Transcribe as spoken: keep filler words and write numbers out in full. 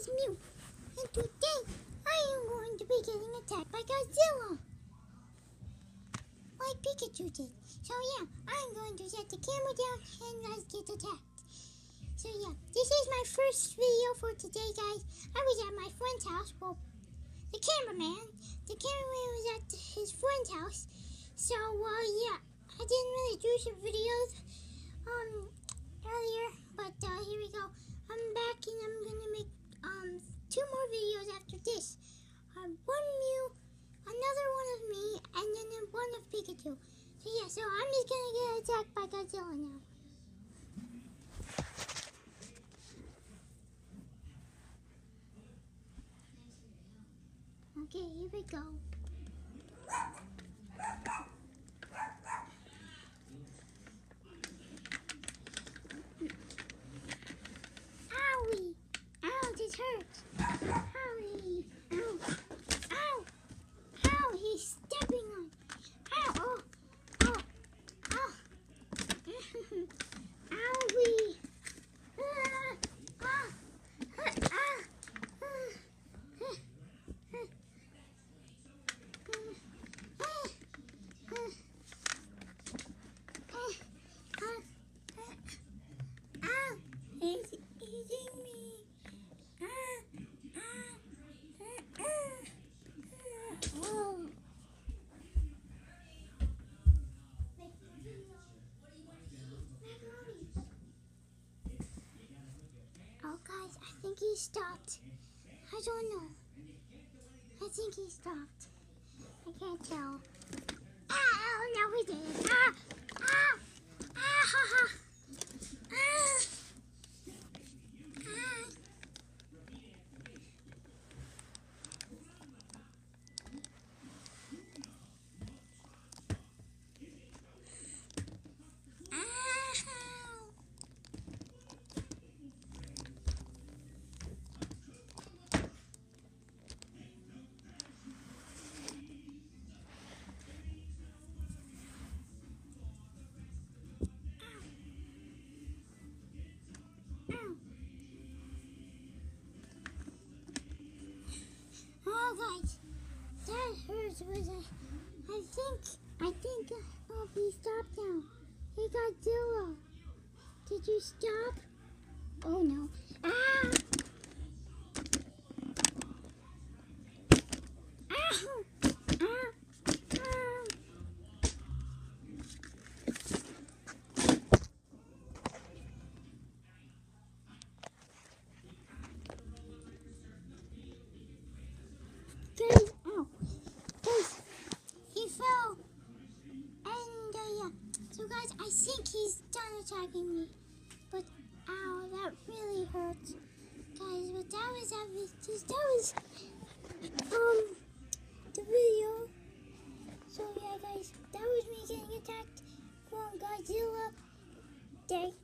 is Mew, and today I am going to be getting attacked by Godzilla, like Pikachu did. So yeah, I'm going to set the camera down and let's get attacked. So yeah, this is my first video for today, guys. I was at my friend's house. Well, the cameraman, the cameraman was at his friend's house. So uh, yeah, I didn't really do some videos um earlier, but uh, here we go. I'm back and I'm gonna make um two more videos after this. Um, one Mew, another one of me, and then one of Pikachu. So yeah, so I'm just gonna get attacked by Godzilla now. Okay, here we go. Owie! Ow, this hurts. Owie! Ow! Ow! Ow! He's stepping on. Ow! Oh! Oh! Oh! Owie! Ah! Ah! Ah! Ah! He's eating me. Ah, ah, ah, ah. Oh. Oh, guys, I think he stopped. I don't know. I think he stopped. I can't tell. Ah, no, he didn't. Ah, ah, ah, ha, ha. Ah. Oh, guys, that hurts. Was a, I think, I think, uh, oh, he stopped now. Hey, Godzilla, did you stop? Oh, no. Ah! Ow! Ah! Ah! Guys, ow. Guys, he fell. And, uh, yeah. So, guys, I think he's done attacking me. But, ow, that really hurts. Guys, but that was, that was, just, that was, um, the video. So, yeah, guys, that was me getting attacked from Godzilla Day.